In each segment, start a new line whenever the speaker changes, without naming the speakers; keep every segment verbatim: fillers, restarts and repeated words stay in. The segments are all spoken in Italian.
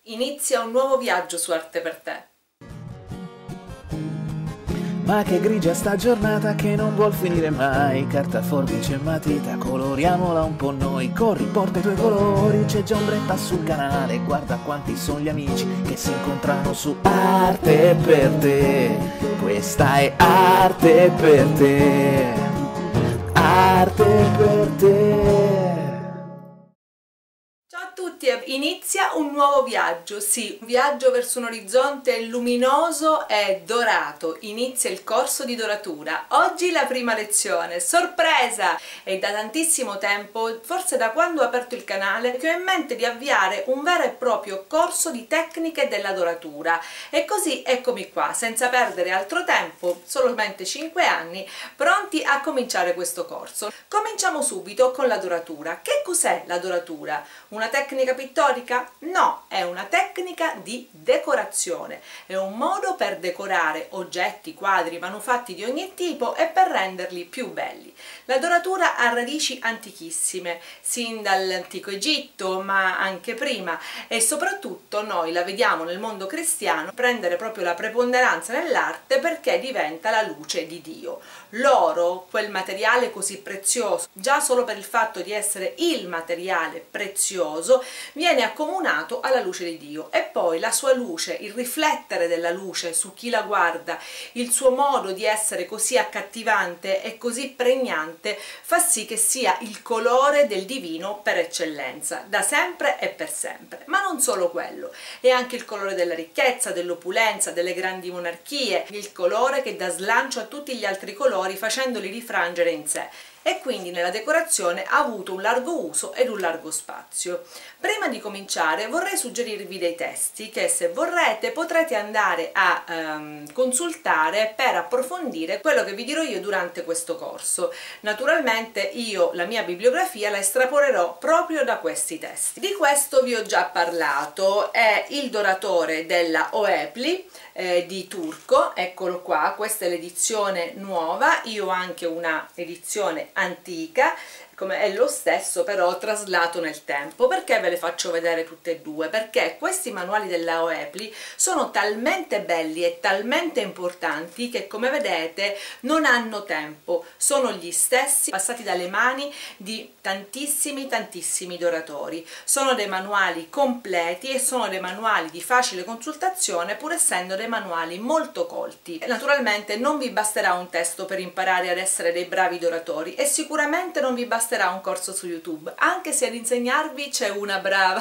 Inizia un nuovo viaggio su Arte per te.
Ma che grigia sta giornata che non vuol finire mai. Carta, forbice e matita, coloriamola un po' noi. Corri, porta i tuoi colori, c'è già ombretta sul canale. Guarda quanti sono gli amici che si incontrano su Arte per te. Questa è Arte per te. Arte per te.
Ciao a tutti, inizia un nuovo viaggio, sì, un viaggio verso un orizzonte luminoso e dorato. Inizia il corso di doratura. Oggi la prima lezione, sorpresa! È da tantissimo tempo, forse da quando ho aperto il canale, che ho in mente di avviare un vero e proprio corso di tecniche della doratura. E così eccomi qua, senza perdere altro tempo, solamente cinque anni, pronti a cominciare questo corso. Cominciamo subito con la doratura. Che cos'è la doratura? Una tecnica pittorica? No, è una tecnica di decorazione, è un modo per decorare oggetti, quadri, manufatti di ogni tipo e per renderli più belli. La doratura ha radici antichissime, sin dall'antico Egitto, ma anche prima, e soprattutto noi la vediamo nel mondo cristiano prendere proprio la preponderanza nell'arte perché diventa la luce di Dio. L'oro, quel materiale così prezioso, già solo per il fatto di essere il materiale prezioso, viene accomunato alla luce di Dio, e poi la sua luce, il riflettere della luce su chi la guarda, il suo modo di essere così accattivante e così pregnante fa sì che sia il colore del divino per eccellenza, da sempre e per sempre. Ma non solo quello, è anche il colore della ricchezza, dell'opulenza, delle grandi monarchie, il colore che dà slancio a tutti gli altri colori facendoli rifrangere in sé, e quindi nella decorazione ha avuto un largo uso ed un largo spazio. Prima di cominciare vorrei suggerirvi dei testi che, se vorrete, potrete andare a ehm, consultare per approfondire quello che vi dirò io durante questo corso. Naturalmente io la mia bibliografia la estrapolerò proprio da questi testi. Di questo vi ho già parlato, è il doratore della Oepli eh, di Turco, eccolo qua, questa è l'edizione nuova, io ho anche una edizione antica, come è lo stesso però traslato nel tempo. Perché ve le faccio vedere tutte e due? Perché questi manuali della Oepli sono talmente belli e talmente importanti che, come vedete, non hanno tempo, sono gli stessi passati dalle mani di tantissimi tantissimi doratori. Sono dei manuali completi e sono dei manuali di facile consultazione, pur essendo dei manuali molto colti. Naturalmente non vi basterà un testo per imparare ad essere dei bravi doratori, e sicuramente non vi basterà un corso su YouTube, anche se ad insegnarvi c'è una brava.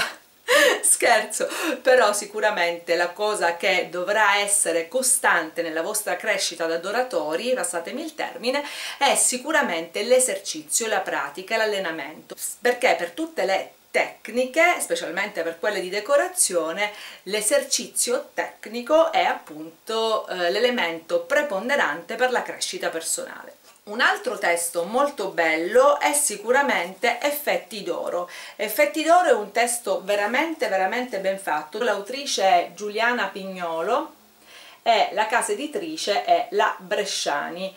Scherzo, però sicuramente la cosa che dovrà essere costante nella vostra crescita da doratori, passatemi il termine, è sicuramente l'esercizio, la pratica, l'allenamento, perché per tutte le tecniche, specialmente per quelle di decorazione, l'esercizio tecnico è appunto eh, l'elemento preponderante per la crescita personale. Un altro testo molto bello è sicuramente Effetti d'oro. Effetti d'oro è un testo veramente veramente ben fatto. L'autrice è Giuliana Pignolo e la casa editrice è la Bresciani.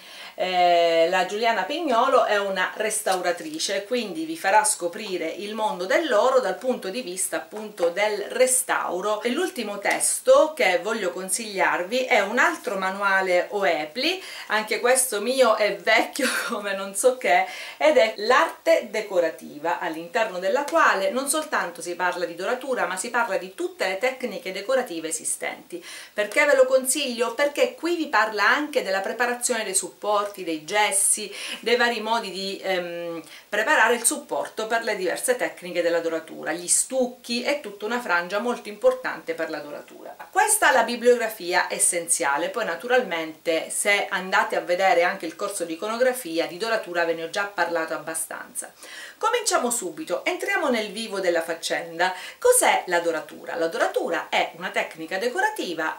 Eh, la Giuliana Pignolo è una restauratrice, quindi vi farà scoprire il mondo dell'oro dal punto di vista appunto del restauro. E l'ultimo testo che voglio consigliarvi è un altro manuale Oepli, anche questo mio è vecchio come non so che, ed è l'arte decorativa, all'interno della quale non soltanto si parla di doratura, ma si parla di tutte le tecniche decorative esistenti. Perché ve lo consiglio? Perché qui vi parla anche della preparazione dei supporti, dei gessi, dei vari modi di ehm, preparare il supporto per le diverse tecniche della doratura, gli stucchi, è tutta una frangia molto importante per la doratura. Questa è la bibliografia essenziale. Poi naturalmente, se andate a vedere anche il corso di iconografia, di doratura ve ne ho già parlato abbastanza. Cominciamo subito, entriamo nel vivo della faccenda. Cos'è la doratura? La doratura è una tecnica decorativa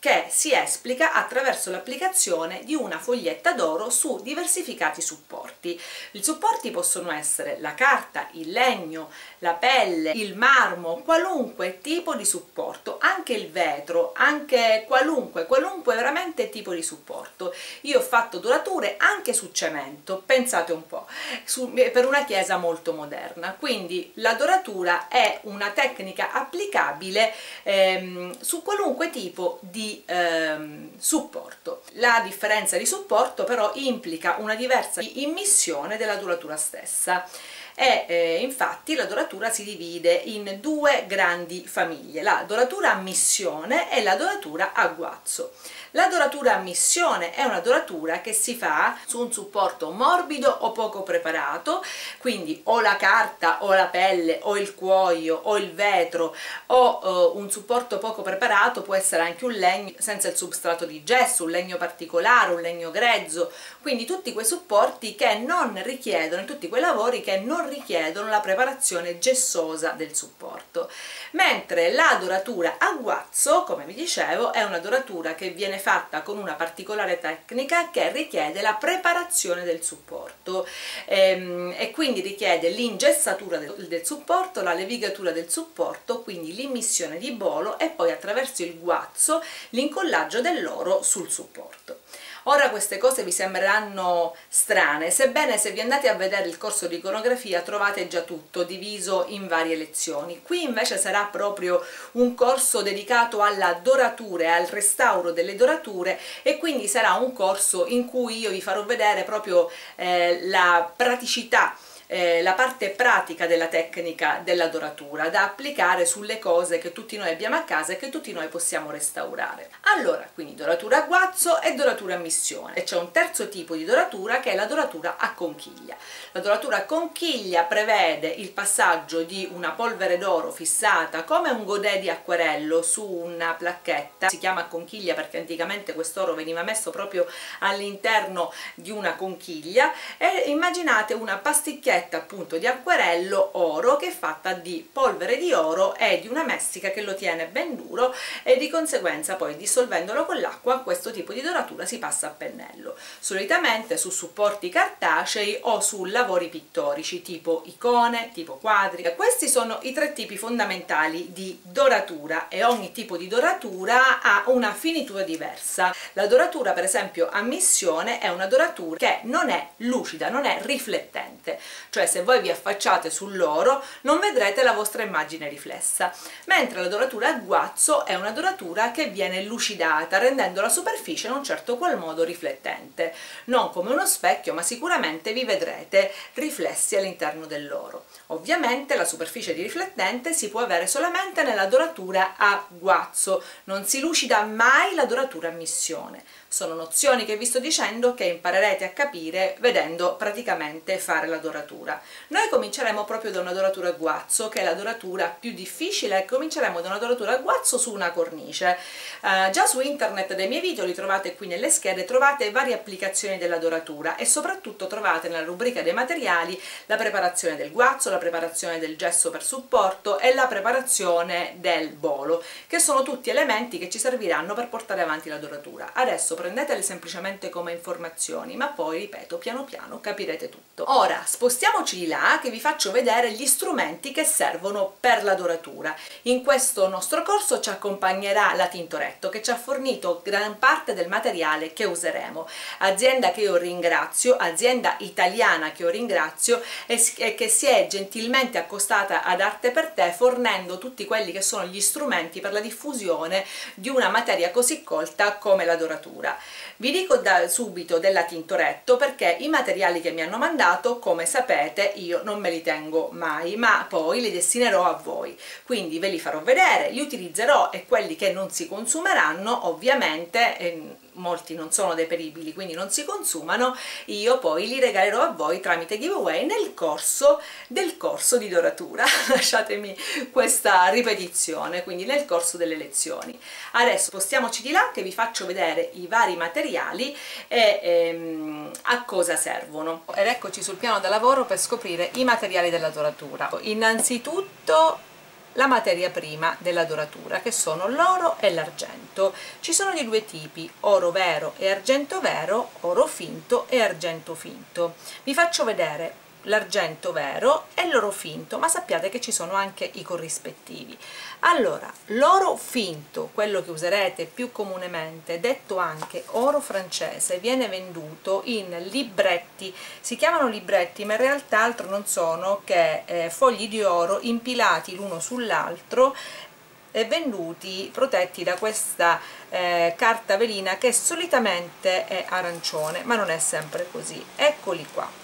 che si esplica attraverso l'applicazione di una foglietta d'oro su diversificati supporti. I supporti possono essere la carta, il legno, la pelle, il marmo, qualunque tipo di supporto, anche il vetro, anche qualunque, qualunque veramente tipo di supporto. Io ho fatto dorature anche su cemento, pensate un po', su, per una chiesa molto moderna, quindi la doratura è una tecnica applicabile ehm, su qualunque tipo di Ehm, supporto. La differenza di supporto però implica una diversa immissione della doratura stessa e eh, infatti la doratura si divide in due grandi famiglie, la doratura a missione e la doratura a guazzo. La doratura a missione è una doratura che si fa su un supporto morbido o poco preparato, quindi o la carta o la pelle o il cuoio o il vetro o uh, un supporto poco preparato, può essere anche un legno senza il substrato di gesso, un legno particolare, un legno grezzo, quindi tutti quei supporti che non richiedono, tutti quei lavori che non richiedono la preparazione gessosa del supporto. Mentre la doratura a guazzo, come vi dicevo, è una doratura che viene fatta con una particolare tecnica che richiede la preparazione del supporto ehm, e quindi richiede l'ingessatura del, del supporto, la levigatura del supporto, quindi l'immissione di bolo e poi attraverso il guazzo l'incollaggio dell'oro sul supporto. Ora queste cose vi sembreranno strane, sebbene se vi andate a vedere il corso di iconografia trovate già tutto diviso in varie lezioni. Qui invece sarà proprio un corso dedicato alla doratura e al restauro delle dorature e quindi sarà un corso in cui io vi farò vedere proprio eh, la praticità, Eh, la parte pratica della tecnica della doratura da applicare sulle cose che tutti noi abbiamo a casa e che tutti noi possiamo restaurare. Allora, quindi doratura a guazzo e doratura a missione, e c'è un terzo tipo di doratura che è la doratura a conchiglia. La doratura a conchiglia prevede il passaggio di una polvere d'oro fissata come un godè di acquerello su una placchetta, si chiama conchiglia perché anticamente quest'oro veniva messo proprio all'interno di una conchiglia, e immaginate una pasticchetta appunto di acquerello oro che è fatta di polvere di oro e di una messica che lo tiene ben duro, e di conseguenza poi dissolvendolo con l'acqua questo tipo di doratura si passa a pennello, solitamente su supporti cartacei o su lavori pittorici tipo icone, tipo quadri. Questi sono i tre tipi fondamentali di doratura e ogni tipo di doratura ha una finitura diversa. La doratura per esempio a missione è una doratura che non è lucida, non è riflettente, cioè se voi vi affacciate sull'oro non vedrete la vostra immagine riflessa, mentre la doratura a guazzo è una doratura che viene lucidata rendendo la superficie in un certo qual modo riflettente, non come uno specchio ma sicuramente vi vedrete riflessi all'interno dell'oro. Ovviamente la superficie di riflettente si può avere solamente nella doratura a guazzo, non si lucida mai la doratura a missione. Sono nozioni che vi sto dicendo che imparerete a capire vedendo praticamente fare la doratura. Noi cominceremo proprio da una doratura a guazzo, che è la doratura più difficile, e cominceremo da una doratura a guazzo su una cornice. Uh, già su internet dei miei video, li trovate qui nelle schede, trovate varie applicazioni della doratura e soprattutto trovate nella rubrica dei materiali la preparazione del guazzo, la preparazione del gesso per supporto e la preparazione del bolo, che sono tutti elementi che ci serviranno per portare avanti la doratura. Adesso prendetele semplicemente come informazioni, ma poi, ripeto, piano piano capirete tutto. Ora spostiamoci di là che vi faccio vedere gli strumenti che servono per la doratura. In questo nostro corso ci accompagnerà la Tintoretto, che ci ha fornito gran parte del materiale che useremo, azienda che io ringrazio, azienda italiana che io ringrazio e che si è gentilmente accostata ad Arte per Te, fornendo tutti quelli che sono gli strumenti per la diffusione di una materia così colta come la doratura. Vi dico da subito della Tintoretto perché i materiali che mi hanno mandato, come sapete, io non me li tengo mai, ma poi li destinerò a voi, quindi ve li farò vedere, li utilizzerò, e quelli che non si consumeranno ovviamente, eh, molti non sono deperibili quindi non si consumano, io poi li regalerò a voi tramite giveaway nel corso del corso di doratura lasciatemi questa ripetizione, quindi nel corso delle lezioni. Adesso spostiamoci di là che vi faccio vedere i vari materiali e ehm, a cosa servono, ed eccoci sul piano da lavoro per scoprire i materiali della doratura. Innanzitutto la materia prima della doratura, che sono l'oro e l'argento. Ci sono di due tipi, oro vero e argento vero, oro finto e argento finto. Vi faccio vedere l'argento vero e l'oro finto, ma sappiate che ci sono anche i corrispettivi. Allora, l'oro finto, quello che userete più comunemente, detto anche oro francese, viene venduto in libretti. Si chiamano libretti, ma in realtà altro non sono che eh, fogli di oro impilati l'uno sull'altro e venduti, protetti da questa eh, carta velina che solitamente è arancione, ma non è sempre così. Eccoli qua,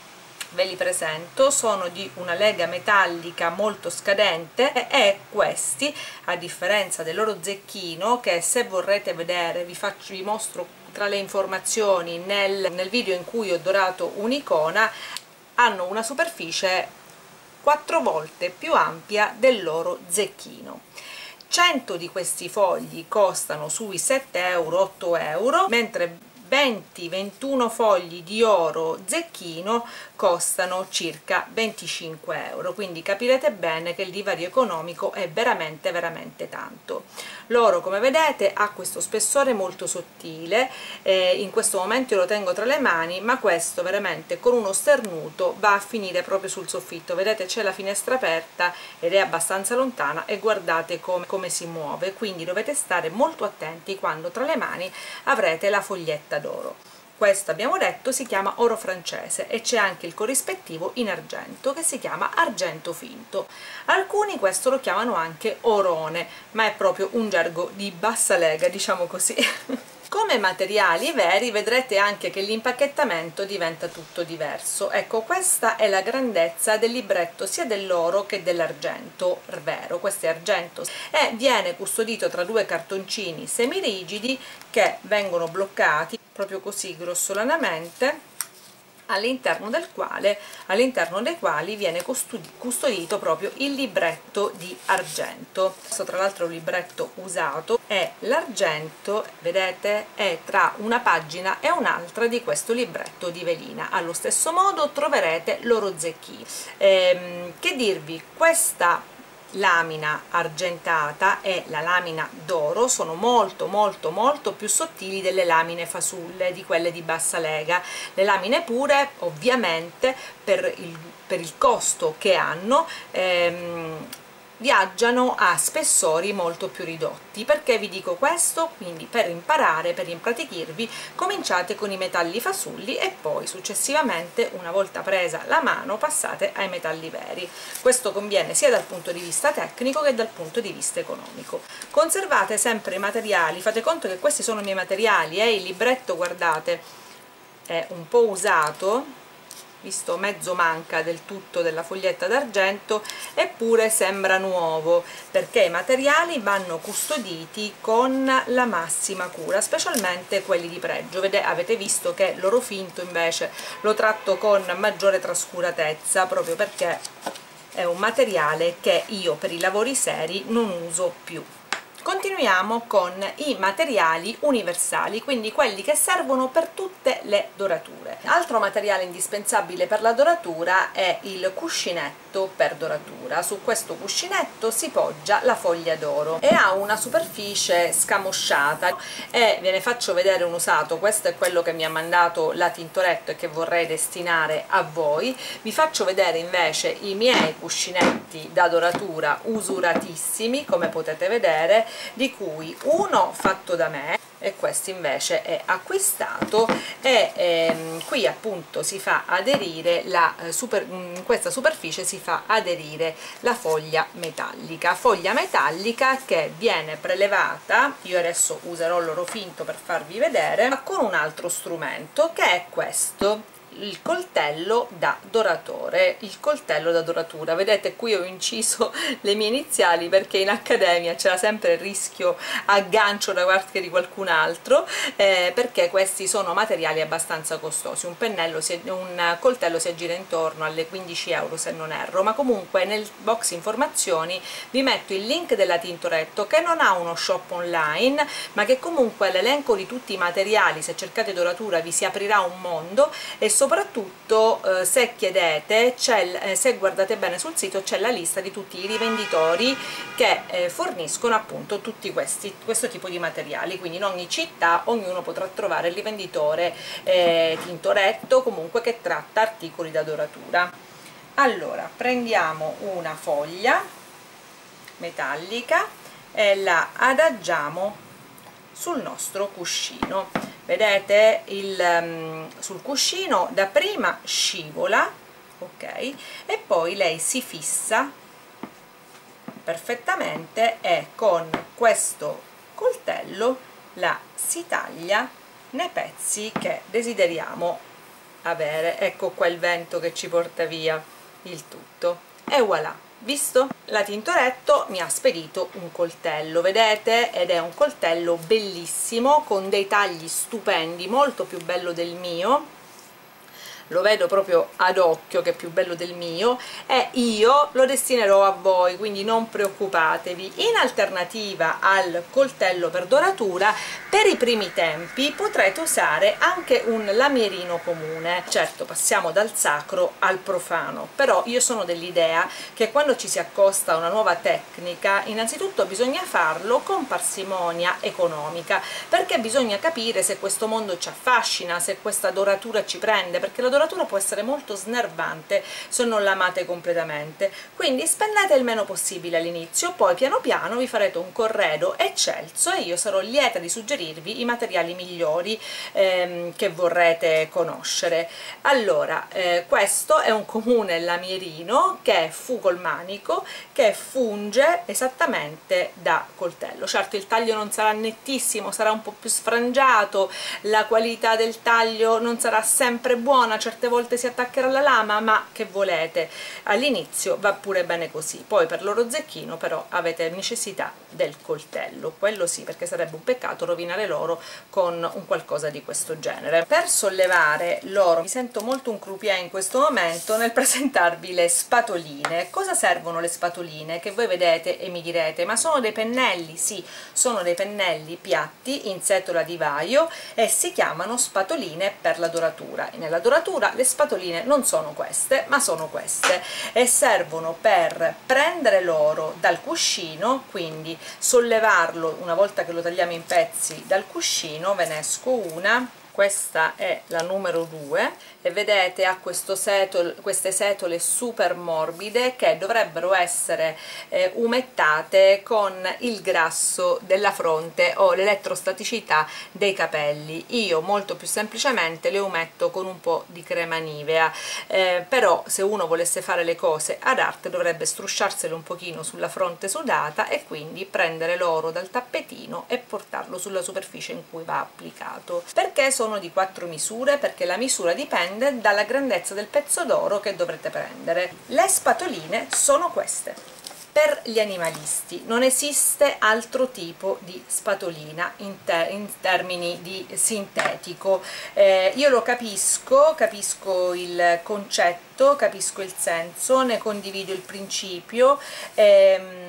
ve li presento, sono di una lega metallica molto scadente e questi, a differenza del loro zecchino, che se vorrete vedere vi faccio, vi mostro tra le informazioni nel, nel video in cui ho dorato un'icona, hanno una superficie quattro volte più ampia del loro zecchino. cento di questi fogli costano sui sette euro, otto euro, mentre venti ventuno fogli di oro zecchino costano circa venticinque euro, quindi capirete bene che il divario economico è veramente veramente tanto. L'oro, come vedete, ha questo spessore molto sottile, eh, in questo momento io lo tengo tra le mani, ma questo veramente con uno sternuto va a finire proprio sul soffitto. Vedete, c'è la finestra aperta ed è abbastanza lontana e guardate come, come si muove, quindi dovete stare molto attenti quando tra le mani avrete la foglietta d'oro. Questo, abbiamo detto, si chiama oro francese e c'è anche il corrispettivo in argento che si chiama argento finto. Alcuni questo lo chiamano anche orone, ma è proprio un gergo di bassa lega, diciamo così. Come materiali veri vedrete anche che l'impacchettamento diventa tutto diverso. Ecco, questa è la grandezza del libretto sia dell'oro che dell'argento vero. Questo è argento e viene custodito tra due cartoncini semirigidi che vengono bloccati proprio così grossolanamente, all'interno del quale all'interno dei quali viene custodito proprio il libretto di argento. Questo tra l'altro è un libretto usato e l'argento, vedete, è tra una pagina e un'altra di questo libretto di velina. Allo stesso modo troverete l'oro zecchino. Ehm, che dirvi, questa lamina argentata e la lamina d'oro sono molto molto molto più sottili delle lamine fasulle, di quelle di bassa lega. Le lamine pure, ovviamente, per il, per il costo che hanno, ehm, viaggiano a spessori molto più ridotti. Perché vi dico questo? Quindi per imparare, per impratichirvi, cominciate con i metalli fasulli e poi successivamente, una volta presa la mano, passate ai metalli veri. Questo conviene sia dal punto di vista tecnico che dal punto di vista economico. Conservate sempre i materiali, fate conto che questi sono i miei materiali e eh? Il libretto, guardate, è un po' usato, visto mezzo manca del tutto della foglietta d'argento, eppure sembra nuovo, perché i materiali vanno custoditi con la massima cura, specialmente quelli di pregio. Vedete, avete visto che l'oro finto invece lo tratto con maggiore trascuratezza, proprio perché è un materiale che io per i lavori seri non uso più. Continuiamo con i materiali universali, quindi quelli che servono per tutte le dorature. Altro materiale indispensabile per la doratura è il cuscinetto per doratura. Su questo cuscinetto si poggia la foglia d'oro e ha una superficie scamosciata e ve ne faccio vedere un usato. Questo è quello che mi ha mandato la Tintoretto e che vorrei destinare a voi. Vi faccio vedere invece i miei cuscinetti da doratura usuratissimi, come potete vedere, di cui uno fatto da me e questo invece è acquistato e ehm, qui appunto si fa aderire la eh, super, in questa superficie si fa aderire la foglia metallica foglia metallica che viene prelevata. Io adesso userò l'oro finto per farvi vedere, ma con un altro strumento che è questo, il coltello da doratore, il coltello da doratura. Vedete, qui ho inciso le mie iniziali perché in accademia c'era sempre il rischio aggancio da parte di qualcun altro, eh, perché questi sono materiali abbastanza costosi. Un pennello si, un coltello si aggira intorno alle quindici euro se non erro, ma comunque nel box informazioni vi metto il link della Tintoretto, che non ha uno shop online, ma che comunque l'elenco di tutti i materiali, se cercate doratura vi si aprirà un mondo, e soprattutto eh, se chiedete, eh, se guardate bene sul sito, c'è la lista di tutti i rivenditori che eh, forniscono appunto tutti questi questo tipo di materiali, quindi in ogni città ognuno potrà trovare il rivenditore eh, Tintoretto, comunque, che tratta articoli da doratura. Allora prendiamo una foglia metallica e la adagiamo sul nostro cuscino. Vedete, il, um, sul cuscino dapprima scivola, ok, e poi lei si fissa perfettamente e con questo coltello la si taglia nei pezzi che desideriamo avere. Ecco qua il vento che ci porta via il tutto e voilà. Visto? La Tintoretto mi ha spedito un coltello, vedete? Ed è un coltello bellissimo, con dei tagli stupendi, molto più bello del mio. Lo vedo proprio ad occhio che è più bello del mio, e io lo destinerò a voi, quindi non preoccupatevi. In alternativa al coltello per doratura, per i primi tempi potrete usare anche un lamierino comune. Certo, passiamo dal sacro al profano, però io sono dell'idea che quando ci si accosta a una nuova tecnica, innanzitutto bisogna farlo con parsimonia economica, perché bisogna capire se questo mondo ci affascina, se questa doratura ci prende, perché la doratura può essere molto snervante se non la amate completamente. Quindi spendete il meno possibile all'inizio, poi piano piano vi farete un corredo eccelso e io sarò lieta di suggerirvi i materiali migliori ehm, che vorrete conoscere. Allora, eh, questo è un comune lamierino che fu col manico, che funge esattamente da coltello. Certo, il taglio non sarà nettissimo, sarà un po' più sfrangiato, la qualità del taglio non sarà sempre buona, certe volte si attaccherà alla lama, ma che volete, all'inizio va pure bene così. Poi per l'oro zecchino però avete necessità del coltello, quello sì, perché sarebbe un peccato rovinare l'oro con un qualcosa di questo genere. Per sollevare l'oro mi sento molto un croupier in questo momento nel presentarvi le spatoline. Cosa servono le spatoline? Che voi vedete e mi direte, ma sono dei pennelli? Sì, sono dei pennelli piatti in setola di vaio e si chiamano spatoline per la doratura. Nella doratura le spatoline non sono queste, ma sono queste, e servono per prendere l'oro dal cuscino, quindi sollevarlo una volta che lo tagliamo in pezzi dal cuscino. Ve ne esco una, questa è la numero due, e vedete ha questo setol, queste setole super morbide che dovrebbero essere eh, umettate con il grasso della fronte o l'elettrostaticità dei capelli. Io molto più semplicemente le umetto con un po' di crema Nivea, eh, però se uno volesse fare le cose ad arte dovrebbe strusciarsele un pochino sulla fronte sudata e quindi prendere l'oro dal tappetino e portarlo sulla superficie in cui va applicato. Perché sono di quattro misure? Perché la misura dipende dalla grandezza del pezzo d'oro che dovrete prendere. Le spatoline sono queste. Per gli animalisti non esiste altro tipo di spatolina in, ter in termini di sintetico. Eh, io lo capisco, capisco il concetto, capisco il senso, ne condivido il principio. Ehm,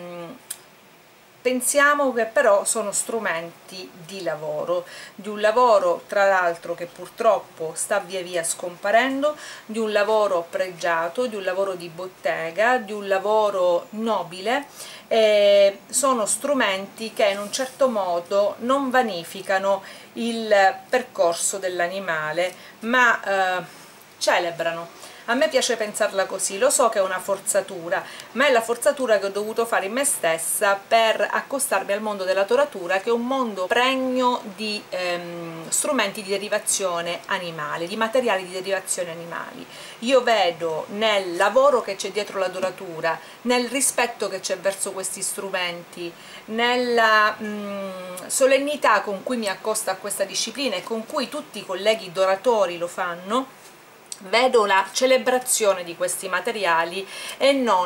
Pensiamo che però sono strumenti di lavoro, di un lavoro tra l'altro che purtroppo sta via via scomparendo, di un lavoro pregiato, di un lavoro di bottega, di un lavoro nobile. Eh, sono strumenti che in un certo modo non vanificano il percorso dell'animale, ma eh, celebrano. A me piace pensarla così, lo so che è una forzatura, ma è la forzatura che ho dovuto fare in me stessa per accostarmi al mondo della doratura, che è un mondo pregno di ehm, strumenti di derivazione animale, di materiali di derivazione animali. Io vedo nel lavoro che c'è dietro la doratura, nel rispetto che c'è verso questi strumenti, nella mh, solennità con cui mi accosto a questa disciplina e con cui tutti i colleghi doratori lo fanno, vedo la celebrazione di questi materiali e non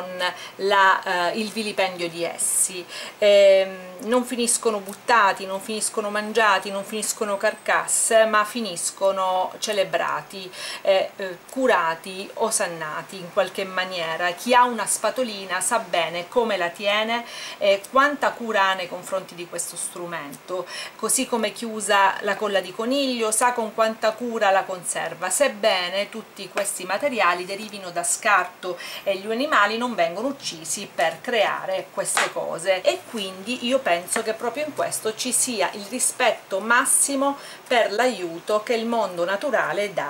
la, eh, il vilipendio di essi. Eh, non finiscono buttati, non finiscono mangiati, non finiscono carcasse, ma finiscono celebrati, eh, eh, curati, osannati in qualche maniera. Chi ha una spatolina sa bene come la tiene e quanta cura ha nei confronti di questo strumento, così come chi usa la colla di coniglio sa con quanta cura la conserva, sebbene tutti tutti questi materiali derivino da scarto e gli animali non vengono uccisi per creare queste cose. E quindi io penso che proprio in questo ci sia il rispetto massimo per l'aiuto che il mondo naturale dà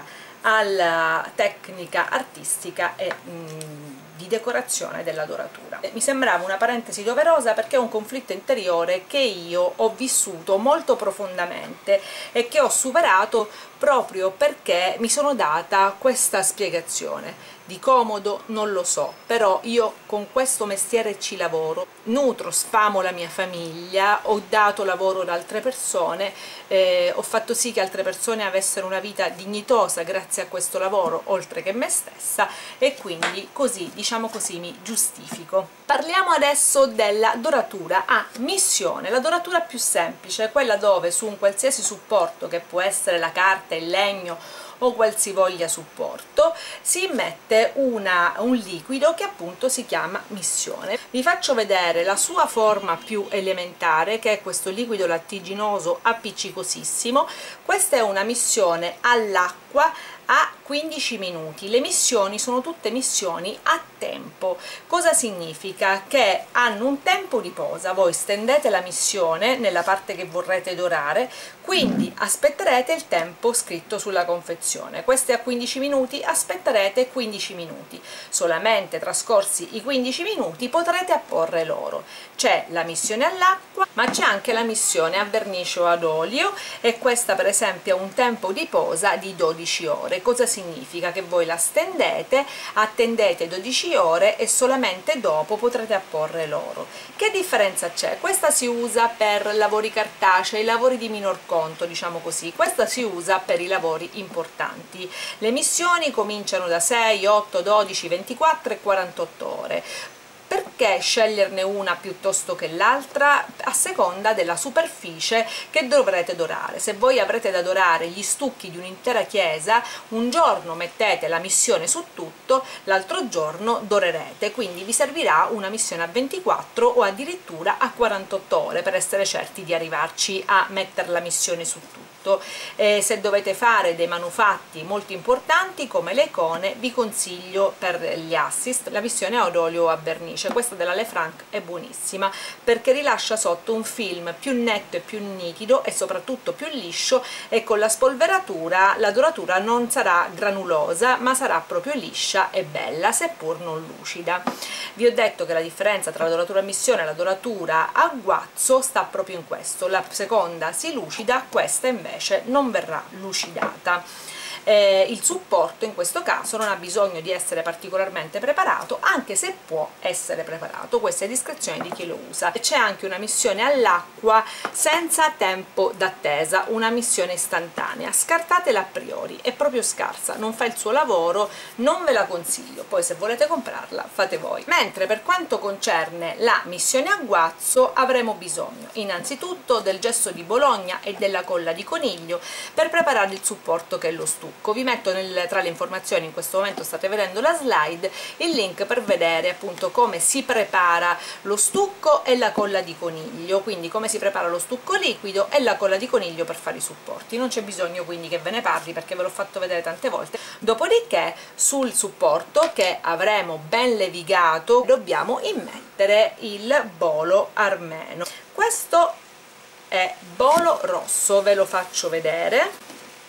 alla tecnica artistica e mh, di decorazione della doratura. Mi sembrava una parentesi doverosa perché è un conflitto interiore che io ho vissuto molto profondamente e che ho superato proprio perché mi sono data questa spiegazione. Di comodo non lo so, però io con questo mestiere ci lavoro, nutro, sfamo la mia famiglia, ho dato lavoro ad altre persone, eh, ho fatto sì che altre persone avessero una vita dignitosa grazie a questo lavoro, oltre che me stessa, e quindi così, diciamo così, mi giustifico. Parliamo adesso della doratura a missione, la doratura più semplice, quella dove su un qualsiasi supporto, che può essere la carta, il legno o qualsivoglia supporto, si mette una, un liquido che appunto si chiama missione. Vi faccio vedere la sua forma più elementare, che è questo liquido lattiginoso appiccicosissimo. Questa è una missione all'acqua a quindici minuti. Le missioni sono tutte missioni a tempo. Cosa significa? Che hanno un tempo di posa. Voi stendete la missione nella parte che vorrete dorare, quindi aspetterete il tempo scritto sulla confezione. Queste a quindici minuti, aspetterete quindici minuti. Solamente trascorsi i quindici minuti potrete apporre l'oro. C'è la missione all'acqua, ma c'è anche la missione a vernice o ad olio, e questa per esempio ha un tempo di posa di dodici ore. Cosa significa? Che voi la stendete, attendete dodici ore e solamente dopo potrete apporre l'oro. Che differenza c'è? Questa si usa per lavori cartacei, lavori di minor conto, diciamo così. Questa si usa per i lavori importanti. Le missioni cominciano da sei, otto, dodici, ventiquattro e quarantotto ore. Perché sceglierne una piuttosto che l'altra? A seconda della superficie che dovrete dorare. Se voi avrete da dorare gli stucchi di un'intera chiesa, un giorno mettete la missione su tutto, l'altro giorno dorerete, quindi vi servirà una missione a ventiquattro o addirittura a quarantotto ore per essere certi di arrivarci a mettere la missione su tutto. Eh, se dovete fare dei manufatti molto importanti come le icone, vi consiglio per gli assist la missione ad olio o a vernice. Questa della Lefranc è buonissima perché rilascia sotto un film più netto e più nitido e soprattutto più liscio, e con la spolveratura la doratura non sarà granulosa ma sarà proprio liscia e bella, seppur non lucida. Vi ho detto che la differenza tra la doratura a missione e la doratura a guazzo sta proprio in questo: la seconda si lucida, questa invece non verrà lucidata. Eh, il supporto in questo caso non ha bisogno di essere particolarmente preparato, anche se può essere preparato, questa è discrezione di chi lo usa. C'è anche una missione all'acqua senza tempo d'attesa, una missione istantanea, scartatela a priori, è proprio scarsa, non fa il suo lavoro, non ve la consiglio, poi se volete comprarla fate voi. Mentre per quanto concerne la missione a guazzo avremo bisogno innanzitutto del gesso di Bologna e della colla di coniglio per preparare il supporto che è lo stucco. Vi metto nel, tra le informazioni, in questo momento state vedendo la slide, il link per vedere appunto come si prepara lo stucco e la colla di coniglio, quindi come si prepara lo stucco liquido e la colla di coniglio per fare i supporti. Non c'è bisogno quindi che ve ne parli perché ve l'ho fatto vedere tante volte. Dopodiché sul supporto che avremo ben levigato dobbiamo immettere il bolo armeno. Questo è bolo rosso, ve lo faccio vedere.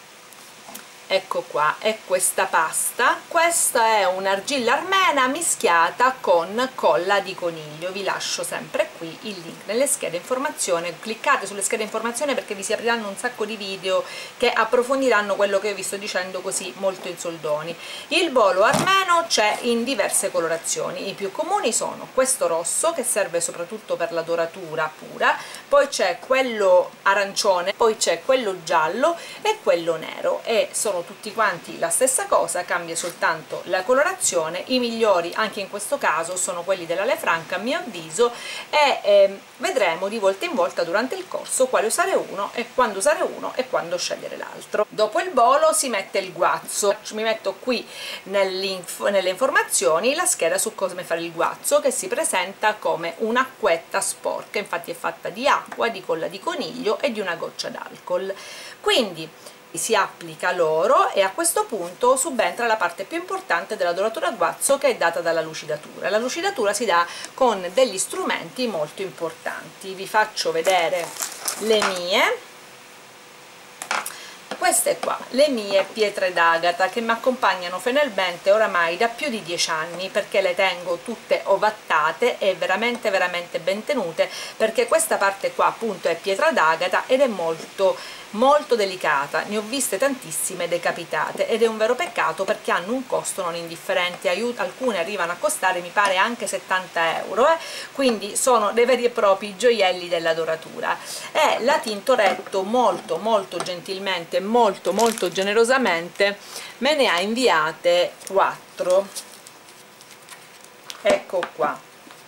Ecco qua, è questa pasta. Questa è un'argilla armena mischiata con colla di coniglio. Vi lascio sempre qui il link nelle schede informazione, cliccate sulle schede informazione perché vi si apriranno un sacco di video che approfondiranno quello che vi sto dicendo così molto in soldoni. Il bolo armeno c'è in diverse colorazioni, i più comuni sono questo rosso che serve soprattutto per la doratura pura, poi c'è quello arancione, poi c'è quello giallo e quello nero, e sono sono tutti quanti la stessa cosa, cambia soltanto la colorazione. I migliori anche in questo caso sono quelli della Lefranc a mio avviso, e eh, vedremo di volta in volta durante il corso quale usare uno e quando usare uno e quando scegliere l'altro. Dopo il bolo si mette il guazzo. Mi metto qui nelle informazioni la scheda su come fare il guazzo, che si presenta come un'acquetta sporca, infatti è fatta di acqua, di colla di coniglio e di una goccia d'alcol. Quindi si applica l'oro e a questo punto subentra la parte più importante della doratura a guazzo, che è data dalla lucidatura. La lucidatura si dà con degli strumenti molto importanti. Vi faccio vedere le mie. Queste qua, le mie pietre d'agata, che mi accompagnano fedelmente oramai da più di dieci anni, perché le tengo tutte ovattate e veramente veramente ben tenute, perché questa parte qua appunto è pietra d'agata ed è molto molto delicata. Ne ho viste tantissime decapitate ed è un vero peccato, perché hanno un costo non indifferente. Alcune arrivano a costare mi pare anche settanta euro, eh? Quindi sono dei veri e propri gioielli della doratura. E la Tintoretto molto molto gentilmente, molto molto generosamente me ne ha inviate quattro, ecco qua.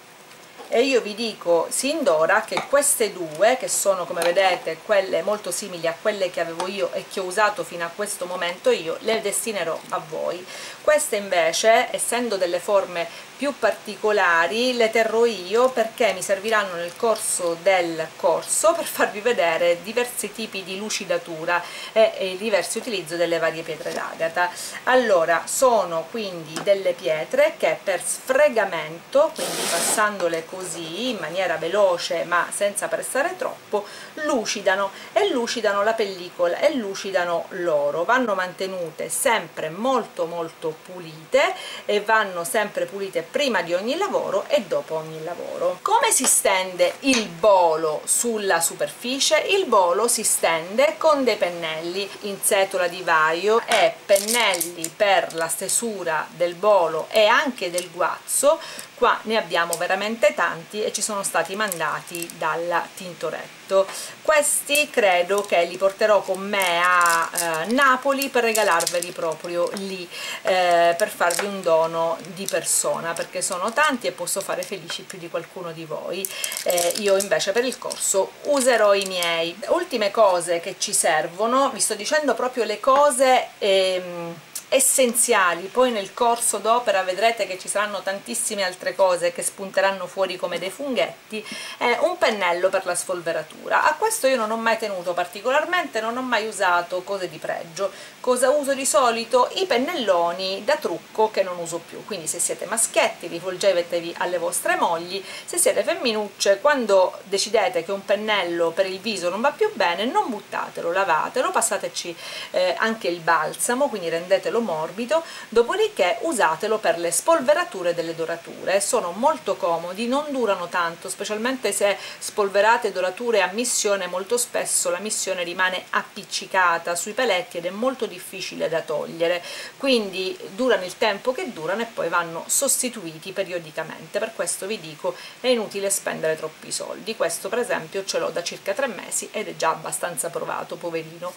E io vi dico sin d'ora che queste due, che sono come vedete quelle molto simili a quelle che avevo io e che ho usato fino a questo momento io, le destinerò a voi. Queste invece, essendo delle forme più particolari, le terrò io perché mi serviranno nel corso del corso per farvi vedere diversi tipi di lucidatura e, e diversi utilizzo delle varie pietre d'agata. Allora, sono quindi delle pietre che per sfregamento, quindi passandole così in maniera veloce ma senza pressare troppo, lucidano e lucidano la pellicola e lucidano l'oro. Vanno mantenute sempre molto molto pulite e vanno sempre pulite prima di ogni lavoro e dopo ogni lavoro. Come si stende il bolo sulla superficie? Il bolo si stende con dei pennelli in setola di vaio e pennelli per la stesura del bolo e anche del guazzo. Qua ne abbiamo veramente tanti e ci sono stati mandati dalla Tintoretto. Questi credo che li porterò con me a eh, Napoli per regalarveli proprio lì, eh, per farvi un dono di persona, perché sono tanti e posso fare felici più di qualcuno di voi. Eh, io invece per il corso userò i miei. Ultime cose che ci servono, vi sto dicendo proprio le cose ehm, essenziali, poi nel corso d'opera vedrete che ci saranno tantissime altre cose che spunteranno fuori come dei funghetti. È un pennello per la sfolveratura. A questo io non ho mai tenuto particolarmente, non ho mai usato cose di pregio. Cosa uso di solito? I pennelloni da trucco che non uso più, quindi se siete maschietti rivolgetevi alle vostre mogli, se siete femminucce quando decidete che un pennello per il viso non va più bene non buttatelo, lavatelo, passateci eh, anche il balsamo, quindi rendetelo morbido, dopodiché usatelo per le spolverature delle dorature. Sono molto comodi, non durano tanto, specialmente se spolverate dorature a missione. Molto spesso la missione rimane appiccicata sui peletti ed è molto difficile da togliere, quindi durano il tempo che durano e poi vanno sostituiti periodicamente. Per questo vi dico è inutile spendere troppi soldi. Questo per esempio ce l'ho da circa tre mesi ed è già abbastanza provato, poverino.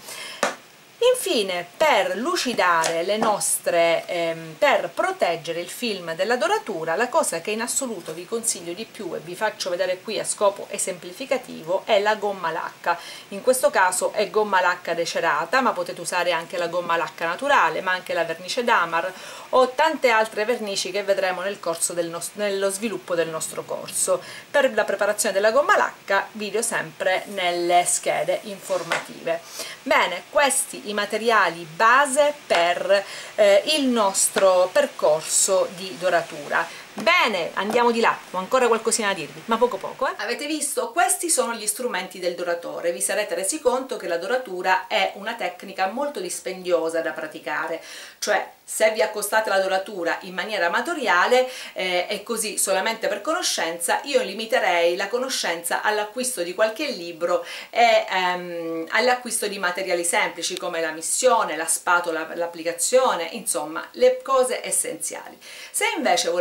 Infine, per lucidare le nostre, ehm, per proteggere il film della doratura, la cosa che in assoluto vi consiglio di più e vi faccio vedere qui a scopo esemplificativo è la gomma lacca. In questo caso è gomma lacca decerata, ma potete usare anche la gomma lacca naturale, ma anche la vernice Damar o tante altre vernici che vedremo nel corso del nostro, nello sviluppo del nostro corso. Per la preparazione della gomma lacca video sempre nelle schede informative. Bene, questi i materiali base per eh, il nostro percorso di doratura. Bene, andiamo di là, ho ancora qualcosina da dirvi, ma poco poco, eh? Avete visto? Questi sono gli strumenti del doratore. Vi sarete resi conto che la doratura è una tecnica molto dispendiosa da praticare, cioè se vi accostate alla doratura in maniera amatoriale eh, e così solamente per conoscenza, io limiterei la conoscenza all'acquisto di qualche libro e ehm, all'acquisto di materiali semplici come la missione, la spatola per l'applicazione, insomma le cose essenziali. Se invece volete fare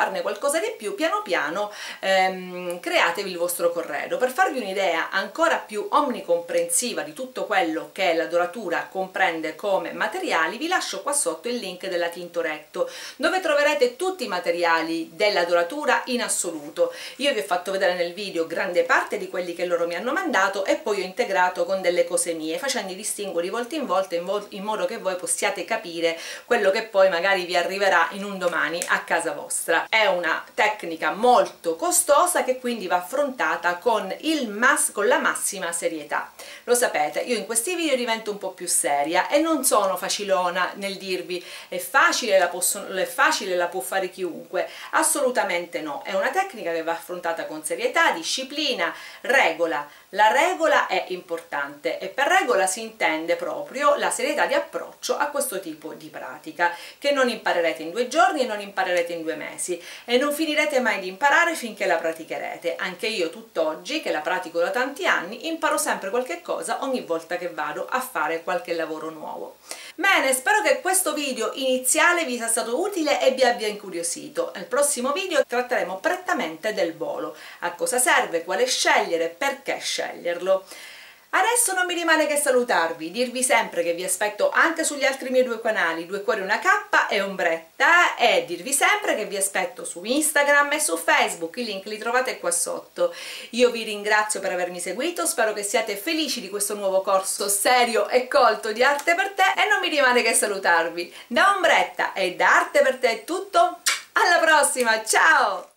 farne qualcosa di più, piano piano ehm, createvi il vostro corredo. Per farvi un'idea ancora più omnicomprensiva di tutto quello che la doratura comprende come materiali, vi lascio qua sotto il link della Tintoretto, dove troverete tutti i materiali della doratura in assoluto. Io vi ho fatto vedere nel video grande parte di quelli che loro mi hanno mandato e poi ho integrato con delle cose mie, facendo i distinguo di volta in volta in, vo in modo che voi possiate capire quello che poi magari vi arriverà in un domani a casa vostra. È una tecnica molto costosa che quindi va affrontata con, il mass con la massima serietà. Lo sapete, io in questi video divento un po' più seria e non sono facilona nel dirvi è facile, la, possono, è facile, la può fare chiunque, assolutamente no. È una tecnica che va affrontata con serietà, disciplina, regola. La regola è importante e per regola si intende proprio la serietà di approccio a questo tipo di pratica, che non imparerete in due giorni e non imparerete in due mesi e non finirete mai di imparare finché la praticherete. Anche io tutt'oggi, che la pratico da tanti anni, imparo sempre qualche cosa ogni volta che vado a fare qualche lavoro nuovo. Bene, spero che questo video iniziale vi sia stato utile e vi abbia incuriosito. Nel prossimo video tratteremo prettamente del volo, a cosa serve, quale scegliere, perché sceglierlo. Adesso non mi rimane che salutarvi, dirvi sempre che vi aspetto anche sugli altri miei due canali, Due Cuori Una Cappa e Ombretta, e dirvi sempre che vi aspetto su Instagram e su Facebook, i link li trovate qua sotto. Io vi ringrazio per avermi seguito, spero che siate felici di questo nuovo corso serio e colto di Arte per Te e non mi rimane che salutarvi. Da Ombretta e da Arte per Te è tutto, alla prossima, ciao!